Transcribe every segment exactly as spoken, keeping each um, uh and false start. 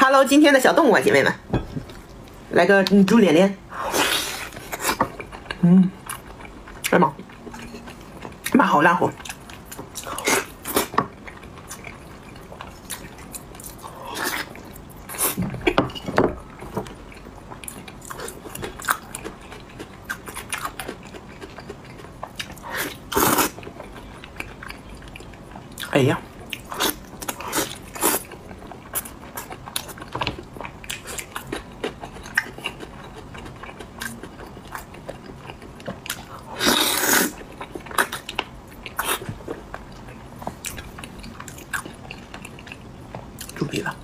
Hello， 今天的小动物啊，姐妹们，来个嗯猪脸脸，嗯，哎妈，妈好辣火，哎呀。 猪鼻子，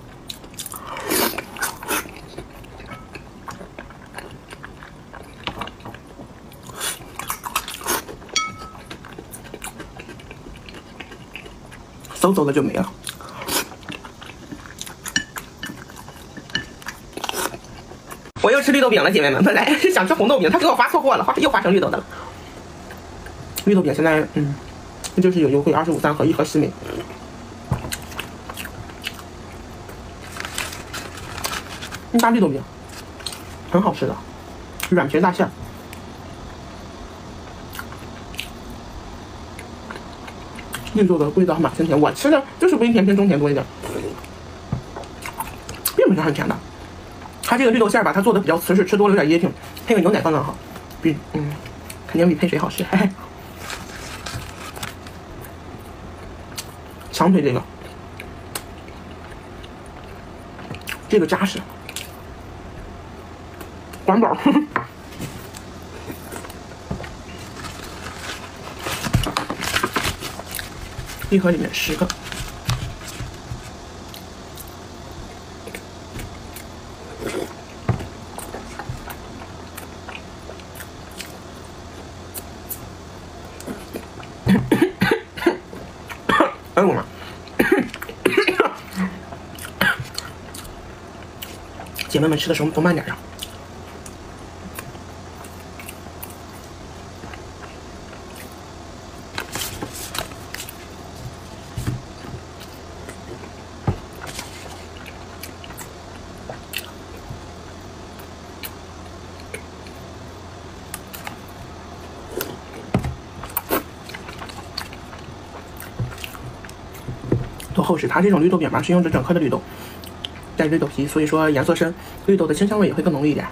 嗖嗖的就没了。我又吃绿豆饼了，姐妹们，本来是想吃红豆饼，他给我发错货了，发又发成绿豆的了。绿豆饼现在嗯，就是有优惠，二十五三盒，一盒十枚。 大绿豆饼很好吃的，软皮大馅，绿豆的味道蛮鲜甜。我吃的就是微甜偏中甜多一点，并不是很甜的。它这个绿豆馅吧，它做的比较瓷实，吃多了有点噎挺，配个牛奶刚刚好，比嗯肯定比配水好吃。嘿嘿，强推这个，这个扎实。 管饱，一盒里面十个。哎呦我妈！姐妹们吃的时候都慢点呀。 多厚实！它这种绿豆饼吧，是用着整颗的绿豆，带绿豆皮，所以说颜色深，绿豆的清香味也会更浓郁一点。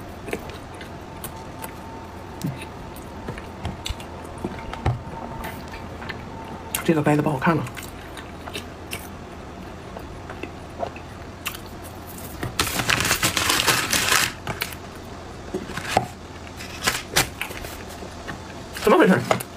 这个掰的不好看了。怎么回事？